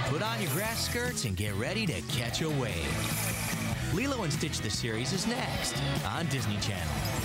Put on your grass skirts and get ready to catch a wave. Lilo and Stitch the series is next on Disney Channel.